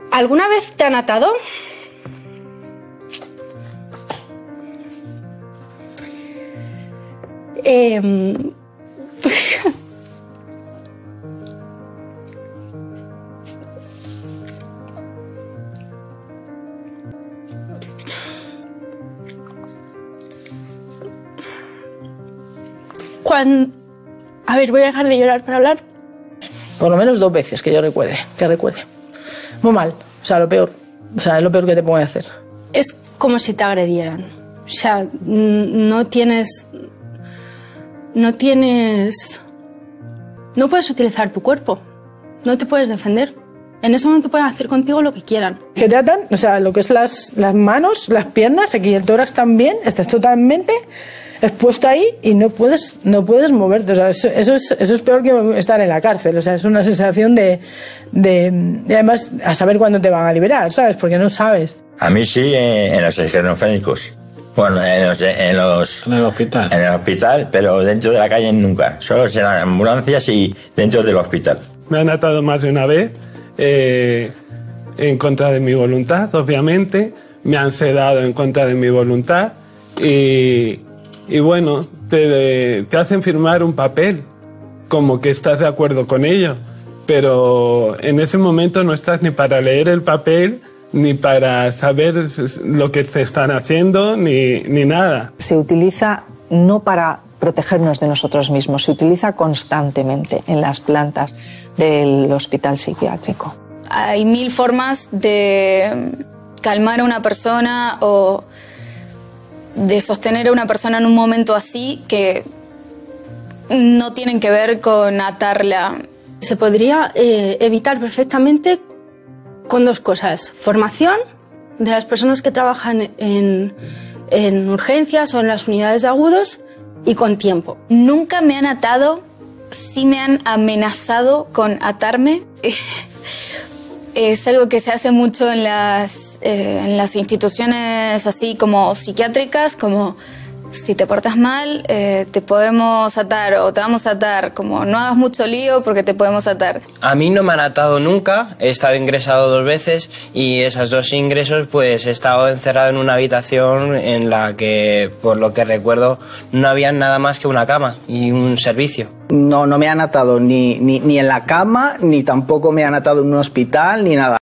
¿Alguna vez te han atado? A ver, voy a dejar de llorar para hablar. Por lo menos 2 veces que yo recuerde. Muy mal, o sea, lo peor. O sea, es lo peor que te pueden hacer. Es como si te agredieran. O sea, no puedes utilizar tu cuerpo. No te puedes defender. En ese momento pueden hacer contigo lo que quieran. Que te atan, o sea, lo que es las manos, las piernas, aquí el tórax también, estás totalmente expuesto ahí y no puedes moverte. O sea, eso es peor que estar en la cárcel. O sea, es una sensación de además a saber cuándo te van a liberar, ¿sabes? Porque no sabes. A mí sí, en los esquizofrénicos. Bueno, en el hospital. En el hospital, pero dentro de la calle nunca. Solo en ambulancias y dentro del hospital. Me han atado más de una vez, en contra de mi voluntad, obviamente. Me han sedado en contra de mi voluntad. Y bueno, te hacen firmar un papel, como que estás de acuerdo con ello. Pero en ese momento no estás ni para leer el papel, ni para saber lo que te están haciendo, ni nada. Se utiliza no para protegernos de nosotros mismos, se utiliza constantemente en las plantas del hospital psiquiátrico. Hay 1000 formas de calmar a una persona o de sostener a una persona en un momento así que no tienen que ver con atarla. Se podría evitar perfectamente con 2 cosas. Formación de las personas que trabajan en urgencias o en las unidades de agudos y con tiempo. Nunca me han atado, sí me han amenazado con atarme. Es algo que se hace mucho en las instituciones así como psiquiátricas, como si te portas mal, te podemos atar o te vamos a atar, como no hagas mucho lío porque te podemos atar. A mí no me han atado nunca, he estado ingresado 2 veces y esos 2 ingresos pues he estado encerrado en una habitación en la que, por lo que recuerdo, no había nada más que una cama y un servicio. No me han atado ni en la cama, ni tampoco me han atado en un hospital, ni nada.